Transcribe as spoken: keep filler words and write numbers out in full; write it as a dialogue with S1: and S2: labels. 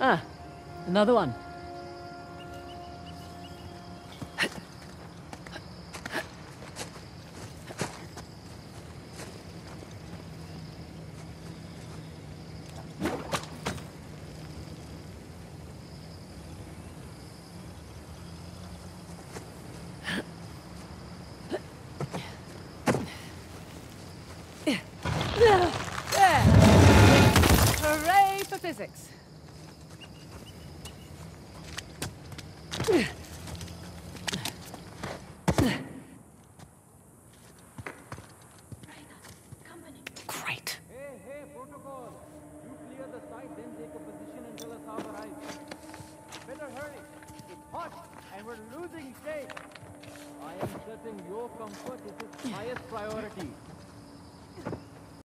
S1: Ah, another one. There! Hooray for physics! Great.
S2: Hey, hey, protocol! You clear the site, then take a position until a Saab arrives. Better hurry. It's hot, and we're losing shape. I am certain your comfort is its highest priority.